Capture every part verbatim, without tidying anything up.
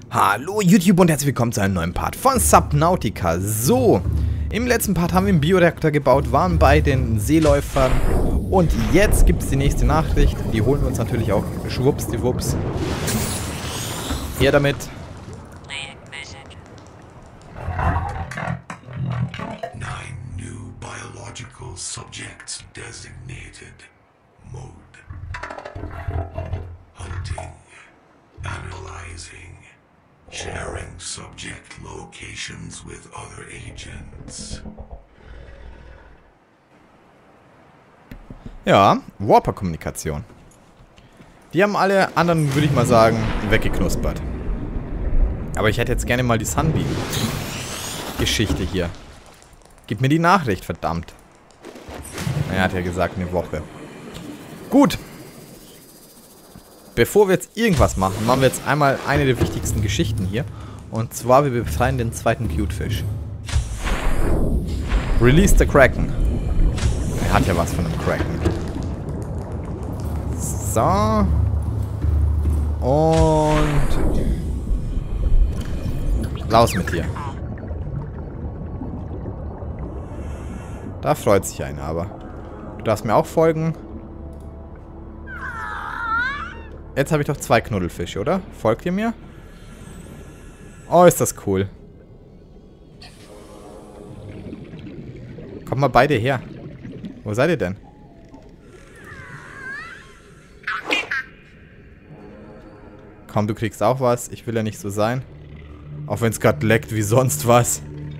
Hallo YouTube und herzlich willkommen zu einem neuen Part von Subnautica. So, im letzten Part haben wir einen Bioreaktor gebaut, waren bei den Seeläufern und jetzt gibt es die nächste Nachricht. Die holen wir uns natürlich auch schwuppsdiwupps. Her damit. Nine new biological subjects designated. Mode. Hunting. Analyzing. Sharing subject locations with other agents. Ja, Warper-Kommunikation. Die haben alle anderen, würde ich mal sagen, weggeknuspert. Aber ich hätte jetzt gerne mal die Sunbeam-Geschichte hier. Gib mir die Nachricht, verdammt. Er hat ja gesagt, eine Woche. Gut. Bevor wir jetzt irgendwas machen, machen wir jetzt einmal eine der wichtigsten Geschichten hier. Und zwar, wir befreien den zweiten Cutefish. Release the Kraken. Er hat ja was von einem Kraken. So. Und... raus mit dir. Da freut sich einer, aber... du darfst mir auch folgen. Jetzt habe ich doch zwei Knuddelfische, oder? Folgt ihr mir? Oh, ist das cool. Kommt mal beide her. Wo seid ihr denn? Komm, du kriegst auch was. Ich will ja nicht so sein. Auch wenn es gerade leckt wie sonst was.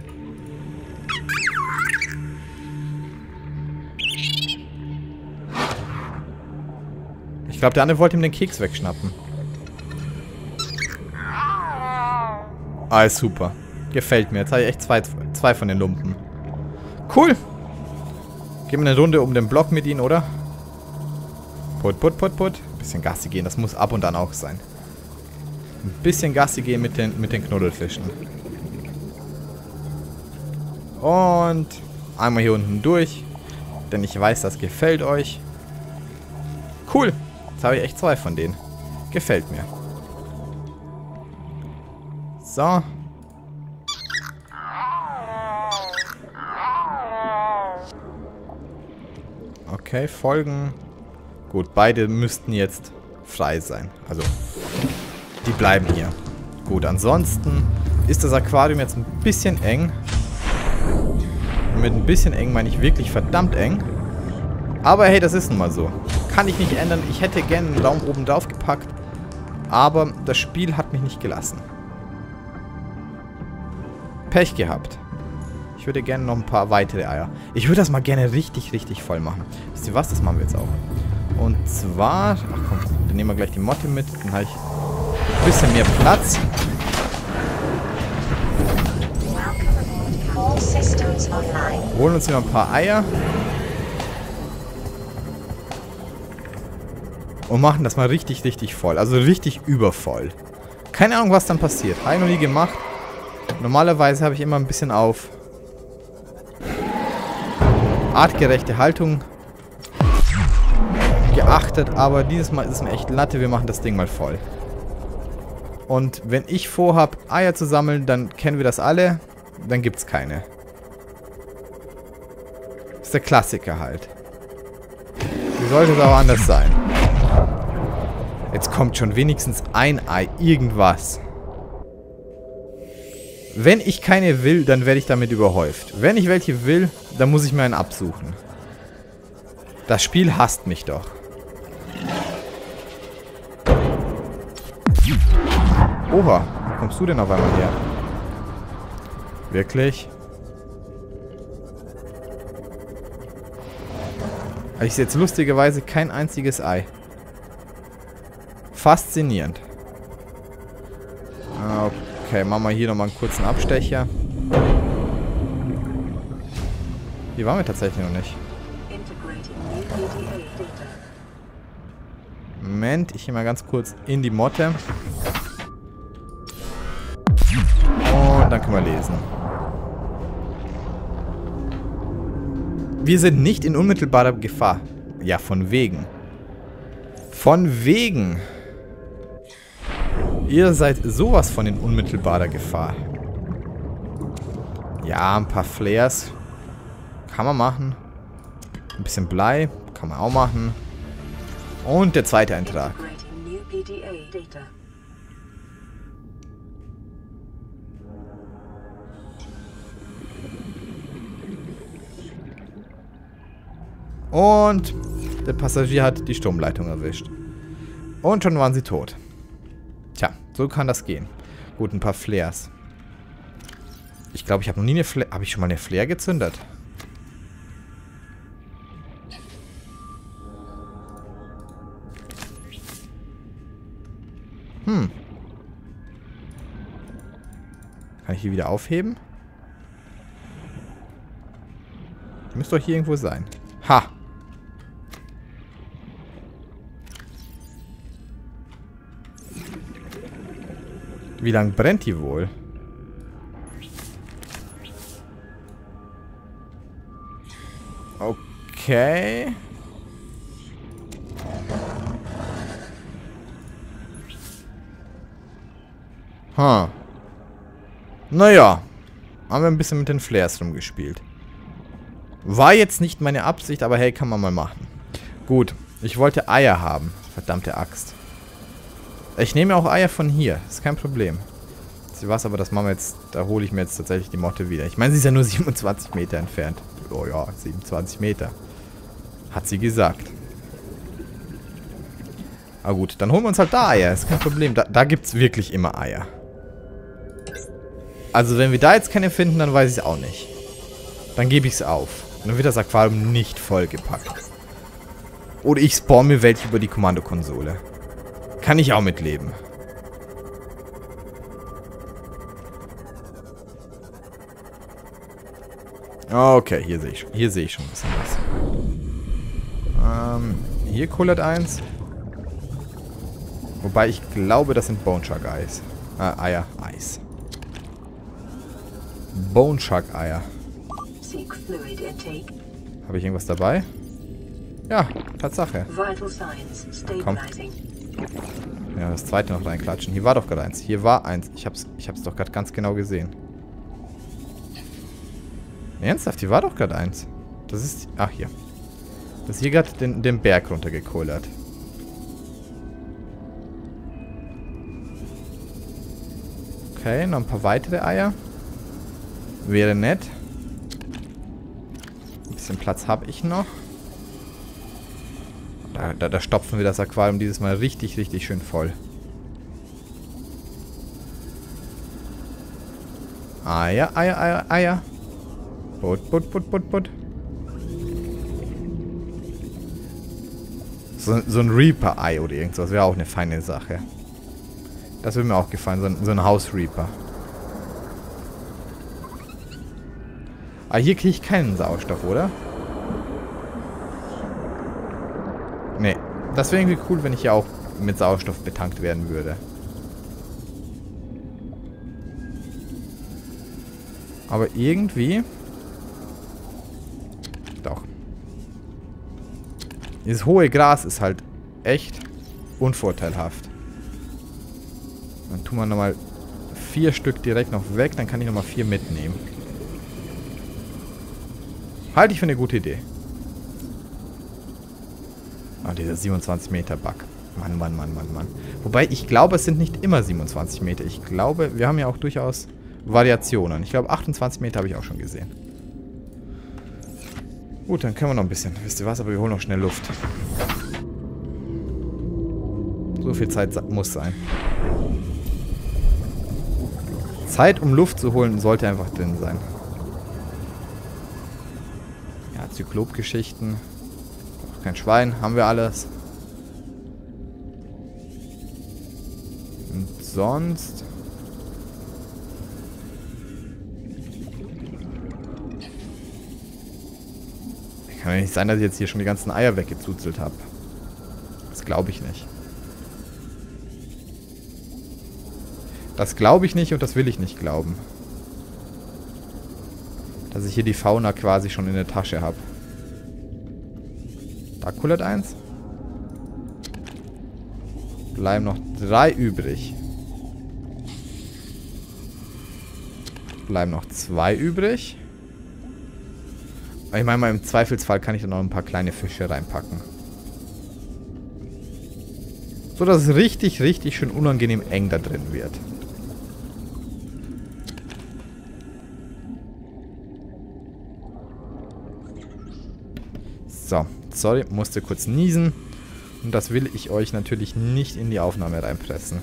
Ich glaube, der andere wollte ihm den Keks wegschnappen. Ah, ist super. Gefällt mir. Jetzt habe ich echt zwei, zwei von den Lumpen. Cool. Gehen wir eine Runde um den Block mit ihnen, oder? Put, put, put, put. Ein bisschen Gassi gehen. Das muss ab und an auch sein. Ein bisschen Gassi gehen mit den, mit den Knuddelfischen. Und einmal hier unten durch. Denn ich weiß, das gefällt euch. Cool. Jetzt habe ich echt zwei von denen. Gefällt mir. So. Okay, folgen. Gut, beide müssten jetzt frei sein. Also, die bleiben hier. Gut, ansonsten ist das Aquarium jetzt ein bisschen eng. Und mit ein bisschen eng meine ich wirklich verdammt eng. Aber hey, das ist nun mal so. Kann ich nicht ändern. Ich hätte gerne einen Raum oben drauf gepackt. Aber das Spiel hat mich nicht gelassen. Pech gehabt. Ich würde gerne noch ein paar weitere Eier. Ich würde das mal gerne richtig, richtig voll machen. Wisst ihr was? Das machen wir jetzt auch. Und zwar... ach komm, dann nehmen wir gleich die Motte mit. Dann habe ich ein bisschen mehr Platz. Holen uns hier noch ein paar Eier. Und machen das mal richtig, richtig voll. Also richtig übervoll. Keine Ahnung, was dann passiert. Habe ich noch nie gemacht. Normalerweise habe ich immer ein bisschen auf artgerechte Haltung geachtet. Aber dieses Mal ist es mir echt Latte. Wir machen das Ding mal voll. Und wenn ich vorhabe, Eier zu sammeln, dann kennen wir das alle. Dann gibt es keine. Das ist der Klassiker halt. Wie sollte es auch anders sein? Jetzt kommt schon wenigstens ein Ei. Irgendwas. Wenn ich keine will, dann werde ich damit überhäuft. Wenn ich welche will, dann muss ich mir einen absuchen. Das Spiel hasst mich doch. Oha, wo kommst du denn auf einmal her? Wirklich? Ich sehe jetzt lustigerweise kein einziges Ei. Faszinierend. Okay, machen wir hier nochmal einen kurzen Abstecher. Hier waren wir tatsächlich noch nicht. Moment, ich gehe mal ganz kurz in die Motte. Und dann können wir lesen. Wir sind nicht in unmittelbarer Gefahr. Ja, von wegen. Von wegen. Ihr seid sowas von in unmittelbarer Gefahr. Ja, ein paar Flares. Kann man machen. Ein bisschen Blei. Kann man auch machen. Und der zweite Eintrag. Und der Passagier hat die Stromleitung erwischt. Und schon waren sie tot. Tja, so kann das gehen. Gut, ein paar Flares. Ich glaube, ich habe noch nie eine Flare... Habe ich schon mal eine Flare gezündet? Hm. Kann ich die wieder aufheben? Die müsste doch hier irgendwo sein. Ha! Wie lang brennt die wohl? Okay. Ha. Naja. Haben wir ein bisschen mit den Flares rumgespielt. War jetzt nicht meine Absicht, aber hey, kann man mal machen. Gut. Ich wollte Eier haben. Verdammte Axt. Ich nehme auch Eier von hier. Ist kein Problem. Sie was, aber das machen wir jetzt. Da hole ich mir jetzt tatsächlich die Motte wieder. Ich meine, sie ist ja nur siebenundzwanzig Meter entfernt. Oh ja, siebenundzwanzig Meter. Hat sie gesagt. Aber gut, dann holen wir uns halt da Eier. Ist kein Problem. Da, da gibt es wirklich immer Eier. Also wenn wir da jetzt keine finden, dann weiß ich es auch nicht. Dann gebe ich es auf. Und dann wird das Aquarium nicht vollgepackt. Oder ich spawn mir welche über die Kommandokonsole. Kann ich auch mitleben. Okay, hier sehe ich, hier sehe ich schon ein bisschen was. Ähm, hier kullert eins. Wobei ich glaube, das sind Bone Shark Eis. Äh, Eier. Eis. Bone Shark Eier. Habe ich irgendwas dabei? Ja, Tatsache. Komm. Ja, das zweite noch reinklatschen. Hier war doch gerade eins. Hier war eins. Ich hab's, ich hab's doch gerade ganz genau gesehen. Ernsthaft, hier war doch gerade eins. Das ist... Ach, hier. Das ist hier gerade den, den Berg runtergekullert. Okay, noch ein paar weitere Eier. Wäre nett. Ein bisschen Platz habe ich noch. Da, da, da stopfen wir das Aquarium dieses Mal richtig, richtig schön voll. Eier, Eier, Eier, Eier. Put, put, put, put, put. So, so ein Reaper-Ei oder irgendwas wäre auch eine feine Sache. Das würde mir auch gefallen, so ein, so ein Haus-Reaper. Ah, hier kriege ich keinen Sauerstoff, oder? Nee. Das wäre irgendwie cool, wenn ich hier auch mit Sauerstoff betankt werden würde. Aber irgendwie... Doch. Dieses hohe Gras ist halt echt unvorteilhaft. Dann tun wir nochmal vier Stück direkt noch weg, dann kann ich nochmal vier mitnehmen. Halte ich für eine gute Idee. Ah, dieser siebenundzwanzig Meter Bug. Mann, Mann, Mann, Mann, Mann. Wobei, ich glaube, es sind nicht immer siebenundzwanzig Meter. Ich glaube, wir haben ja auch durchaus Variationen. Ich glaube, achtundzwanzig Meter habe ich auch schon gesehen. Gut, dann können wir noch ein bisschen. Wisst ihr was? Aber wir holen noch schnell Luft. So viel Zeit muss sein. Zeit, um Luft zu holen, sollte einfach drin sein. Ja, Zyklop-Geschichten. Kein Schwein, haben wir alles. Und sonst... Kann ja nicht sein, dass ich jetzt hier schon die ganzen Eier weggezuzelt habe. Das glaube ich nicht. Das glaube ich nicht und das will ich nicht glauben. Dass ich hier die Fauna quasi schon in der Tasche habe. Da kullert eins. Bleiben noch drei übrig. Bleiben noch zwei übrig. Ich meine mal, im Zweifelsfall kann ich da noch ein paar kleine Fische reinpacken. So, dass es richtig, richtig schön unangenehm eng da drin wird. So, sorry, musste kurz niesen. Und das will ich euch natürlich nicht in die Aufnahme reinpressen.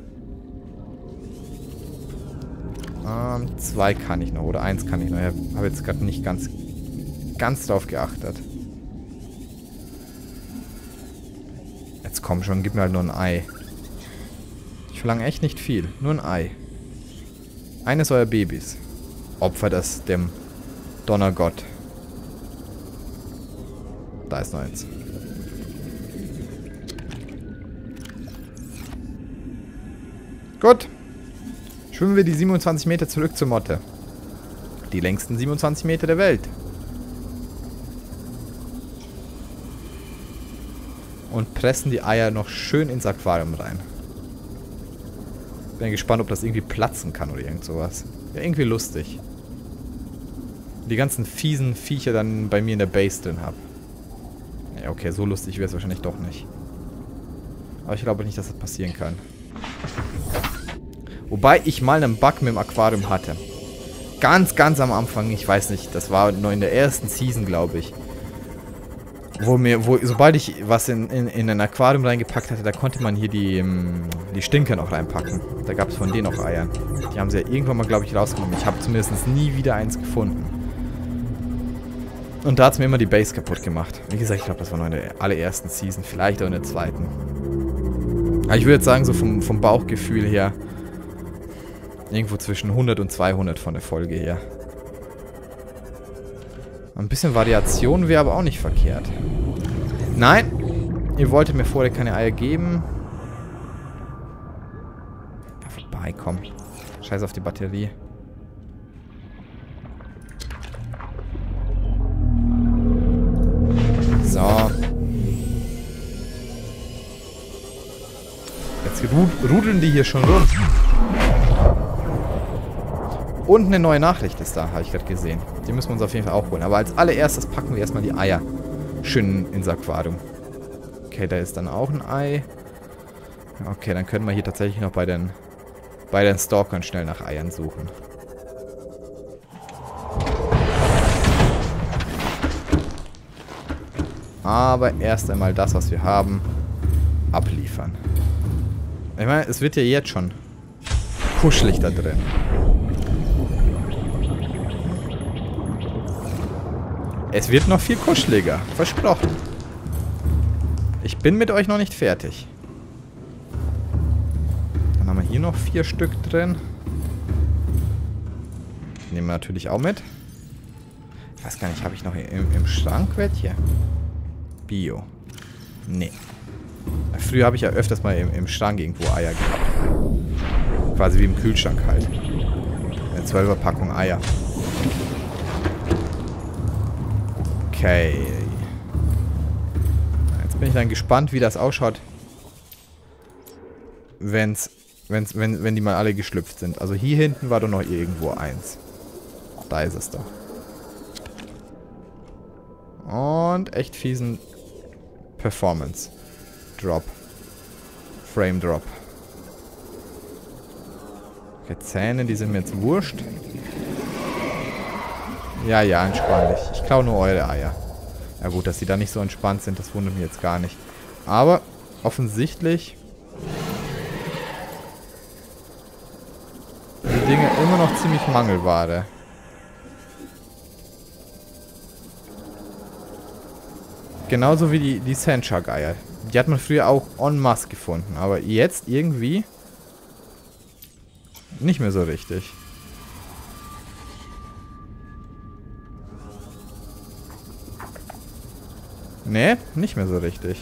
Ähm, zwei kann ich noch, oder eins kann ich noch. Ich habe jetzt gerade nicht ganz, ganz drauf geachtet. Jetzt komm schon, gib mir halt nur ein Ei. Ich verlange echt nicht viel, nur ein Ei. Eines eurer Babys. Opfert es dem Donnergott. Da ist noch eins. Gut. Schwimmen wir die siebenundzwanzig Meter zurück zur Motte. Die längsten siebenundzwanzig Meter der Welt. Und pressen die Eier noch schön ins Aquarium rein. Bin gespannt, ob das irgendwie platzen kann oder irgend sowas. Ja, irgendwie lustig. Die ganzen fiesen Viecher dann bei mir in der Base drin habe. Ja, okay, so lustig wäre es wahrscheinlich doch nicht. Aber ich glaube nicht, dass das passieren kann. Wobei ich mal einen Bug mit dem Aquarium hatte. Ganz, ganz am Anfang, ich weiß nicht, das war noch in der ersten Season, glaube ich. Wo mir, wo, sobald ich was in, in, in ein Aquarium reingepackt hatte, da konnte man hier die, die Stinker noch reinpacken. Da gab es von denen noch Eier. Die haben sie ja irgendwann mal, glaube ich, rausgenommen. Ich habe zumindest nie wieder eins gefunden. Und da hat es mir immer die Base kaputt gemacht. Wie gesagt, ich glaube, das war noch in der allerersten Season. Vielleicht auch in der zweiten. Aber ich würde jetzt sagen, so vom, vom Bauchgefühl her, irgendwo zwischen hundert und zweihundert von der Folge her. Ein bisschen Variation wäre aber auch nicht verkehrt. Nein! Ihr wolltet mir vorher keine Eier geben. Ja, vorbei, komm. Scheiß auf die Batterie. So. Jetzt rudeln die hier schon rum. Und eine neue Nachricht ist da, habe ich gerade gesehen. Die müssen wir uns auf jeden Fall auch holen. Aber als allererstes packen wir erstmal die Eier schön ins Aquarium. Okay, da ist dann auch ein Ei. Okay, dann können wir hier tatsächlich noch bei den, bei den Stalkern schnell nach Eiern suchen. Aber erst einmal das, was wir haben, abliefern. Ich meine, es wird ja jetzt schon kuschelig da drin. Es wird noch viel kuscheliger. Versprochen. Ich bin mit euch noch nicht fertig. Dann haben wir hier noch vier Stück drin. Nehmen wir natürlich auch mit. Ich weiß gar nicht, habe ich noch im, im Schrank welche? Bio. Nee. Früher habe ich ja öfters mal im, im Schrank irgendwo Eier gehabt. Quasi wie im Kühlschrank halt. Eine zwölfer Packung Eier. Okay. Jetzt bin ich dann gespannt, wie das ausschaut, wenn's, wenn's, wenn, wenn die mal alle geschlüpft sind. Also hier hinten war doch noch irgendwo eins. Da ist es doch. Und echt fiesen Performance. Drop. Frame Drop. Okay, Zähne, die sind mir jetzt wurscht. Ja, ja, entspann dich. Ich klaue nur eure Eier. Ja gut, dass die da nicht so entspannt sind, das wundert mich jetzt gar nicht. Aber offensichtlich sind die Dinge immer noch ziemlich Mangelware. Genauso wie die, die Sandshark-Eier. Die hat man früher auch en masse gefunden. Aber jetzt irgendwie nicht mehr so richtig. Nee, nicht mehr so richtig.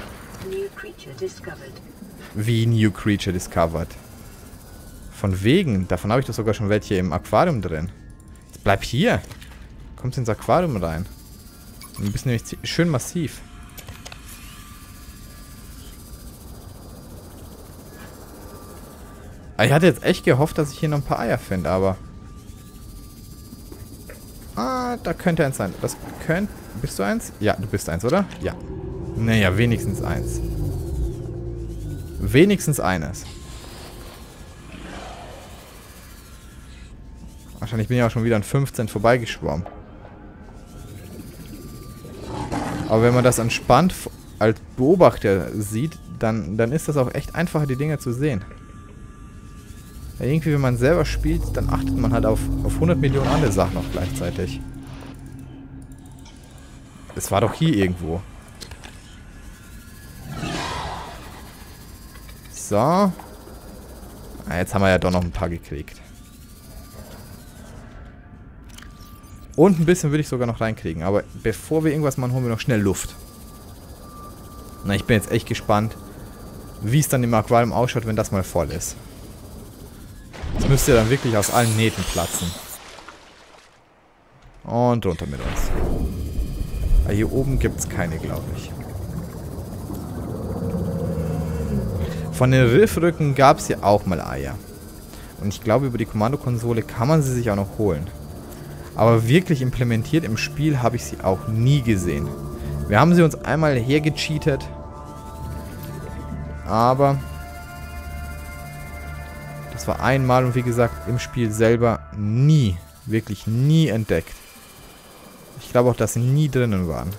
Wie New Creature Discovered. Von wegen. Davon habe ich doch sogar schon welche im Aquarium drin. Jetzt bleib hier. Kommst ins Aquarium rein. Du bist nämlich schön massiv. Ich hatte jetzt echt gehofft, dass ich hier noch ein paar Eier finde, aber Ah, da könnte eins sein. Das könnte... Bist du eins? Ja, du bist eins, oder? Ja. Naja, wenigstens eins. Wenigstens eines. Wahrscheinlich bin ich auch schon wieder an fünfzehn vorbeigeschwommen. Aber wenn man das entspannt als Beobachter sieht, dann, dann ist das auch echt einfacher, die Dinger zu sehen. Ja, irgendwie, wenn man selber spielt, dann achtet man halt auf, auf hundert Millionen andere Sachen noch gleichzeitig. Es war doch hier irgendwo. So. Ah, jetzt haben wir ja doch noch ein paar gekriegt. Und ein bisschen würde ich sogar noch reinkriegen. Aber bevor wir irgendwas machen, holen wir noch schnell Luft. Na, ich bin jetzt echt gespannt, wie es dann im Aquarium ausschaut, wenn das mal voll ist. Das müsste ja dann wirklich aus allen Nähten platzen. Und runter mit uns. Aber hier oben gibt es keine, glaube ich. Von den Riffrücken gab es ja auch mal Eier. Und ich glaube, über die Kommandokonsole kann man sie sich auch noch holen. Aber wirklich implementiert im Spiel habe ich sie auch nie gesehen. Wir haben sie uns einmal hergecheatet. Aber das war einmal und wie gesagt im Spiel selber nie, wirklich nie entdeckt. Ich glaube auch, dass sie nie drinnen waren.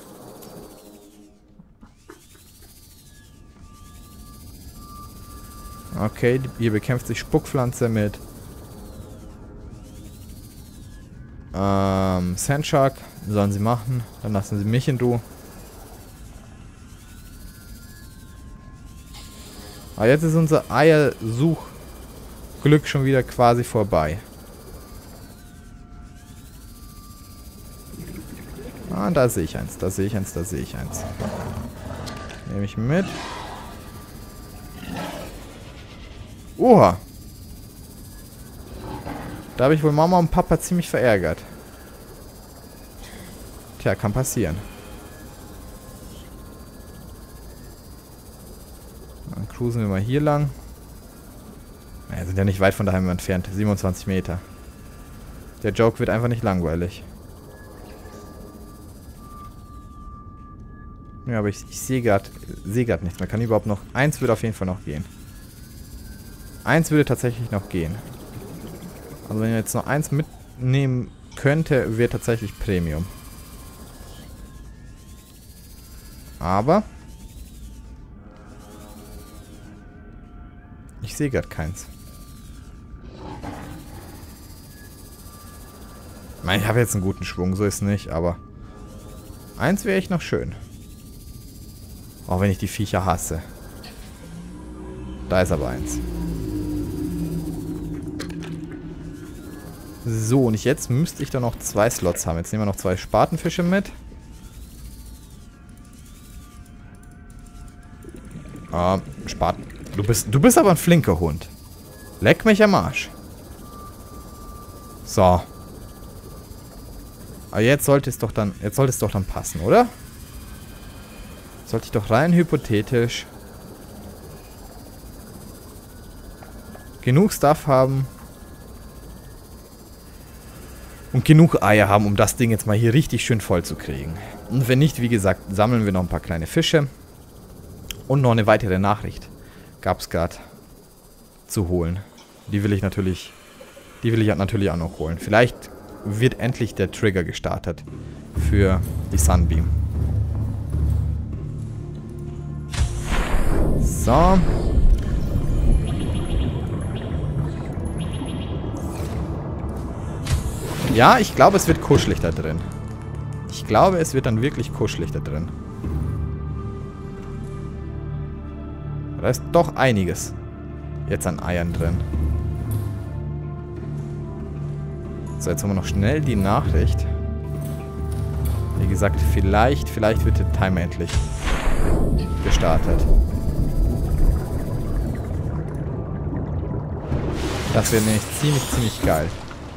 Okay, hier bekämpft sich Spuckpflanze mit ähm, Sandshark. Sollen sie machen. Dann lassen sie mich in Ruhe. Aber jetzt ist unser Eiersuchglück schon wieder quasi vorbei. Ah, da sehe ich eins, da sehe ich eins, da sehe ich eins. Nehme ich mit. Oha. Da habe ich wohl Mama und Papa ziemlich verärgert. Tja, kann passieren. Dann cruisen wir mal hier lang. Wir sind ja nicht weit von daheim entfernt. siebenundzwanzig Meter. Der Joke wird einfach nicht langweilig. Ja, aber ich, ich sehe gerade seh grad nichts mehr. Kann überhaupt noch... Eins würde auf jeden Fall noch gehen. Eins würde tatsächlich noch gehen. Also wenn ich jetzt noch eins mitnehmen könnte, wäre tatsächlich Premium. Aber... Ich sehe gerade keins. Ich meine, ich habe jetzt einen guten Schwung, so ist nicht, aber... Eins wäre echt noch schön. Auch wenn ich die Viecher hasse. Da ist aber eins. So, und jetzt müsste ich da noch zwei Slots haben. Jetzt nehmen wir noch zwei Spatenfische mit. Ähm, Spaten. Du bist, du bist aber ein flinker Hund. Leck mich am Arsch. So. Aber jetzt sollte es doch dann, jetzt sollte es doch dann passen, oder? Sollte ich doch rein hypothetisch genug Stuff haben und genug Eier haben, um das Ding jetzt mal hier richtig schön voll zu kriegen. Und wenn nicht, wie gesagt, sammeln wir noch ein paar kleine Fische. Und noch eine weitere Nachricht gab es gerade zu holen. Die will ich natürlich, die will ich natürlich auch noch holen. Vielleicht wird endlich der Trigger gestartet für die Sunbeam. So. Ja, ich glaube, es wird kuschelig da drin. Ich glaube, es wird dann wirklich kuschelig da drin. Da ist doch einiges jetzt an Eiern drin. So, jetzt haben wir noch schnell die Nachricht. Wie gesagt, vielleicht, vielleicht wird der Timer endlich gestartet. Das wäre nämlich ziemlich, ziemlich geil.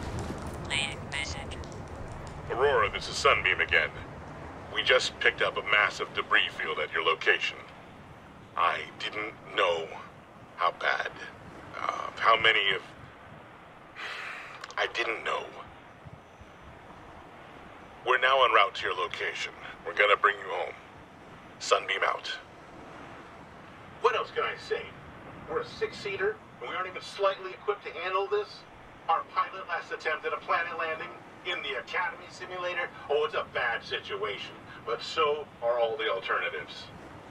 Aurora, this is Sunbeam again. We just picked up a massive debris field at your location. I didn't know how bad, uh, how many of... I didn't know. We're now en route to your location. We're gonna bring you home. Sunbeam out. What else can I say? We're a six-seater, and we aren't even slightly equipped to handle this. Our pilot last attempted a planet landing in the Academy simulator. Oh, it's a bad situation, but so are all the alternatives.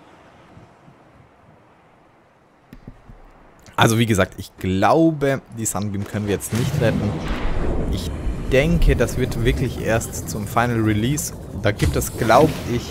Also wie gesagt, ich glaube, die Sunbeam können wir jetzt nicht retten. Ich denke, das wird wirklich erst zum Final Release. Da gibt es, glaube ich...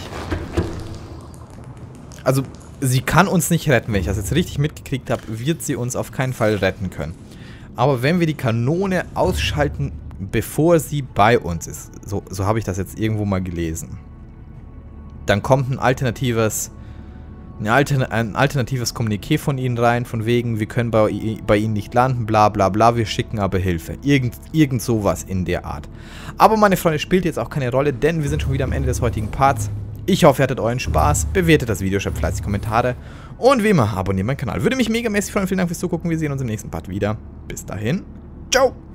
Also, sie kann uns nicht retten. Wenn ich das jetzt richtig mitgekriegt habe, wird sie uns auf keinen Fall retten können. Aber wenn wir die Kanone ausschalten, bevor sie bei uns ist, so, so habe ich das jetzt irgendwo mal gelesen, dann kommt ein alternatives... Ein, Altern ein alternatives Kommuniqué von ihnen rein, von wegen, wir können bei, bei ihnen nicht landen, bla bla bla, wir schicken aber Hilfe. Irgend, irgend sowas in der Art. Aber meine Freunde, spielt jetzt auch keine Rolle, denn wir sind schon wieder am Ende des heutigen Parts. Ich hoffe, ihr hattet euren Spaß, bewertet das Video, schreibt fleißig Kommentare und wie immer, abonniert meinen Kanal. Würde mich megamäßig freuen, vielen Dank fürs Zugucken, wir sehen uns im nächsten Part wieder. Bis dahin, ciao!